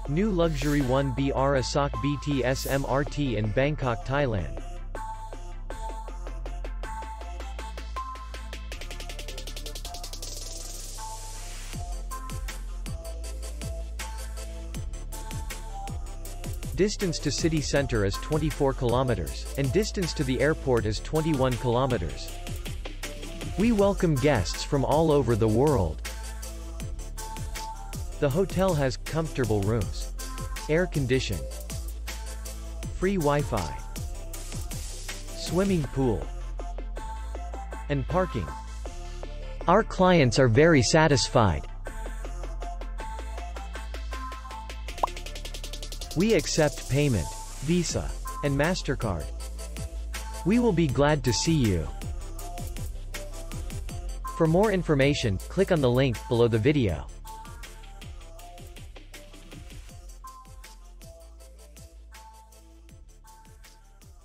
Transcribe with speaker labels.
Speaker 1: New Luxury 1BR Asok BTS MRT in Bangkok, Thailand. Distance to city center is 24 kilometers, and distance to the airport is 21 kilometers. We welcome guests from all over the world. The hotel has comfortable rooms, air condition, free Wi-Fi, swimming pool, and parking. Our clients are very satisfied. We accept payment, Visa, and MasterCard. We will be glad to see you. For more information, click on the link below the video.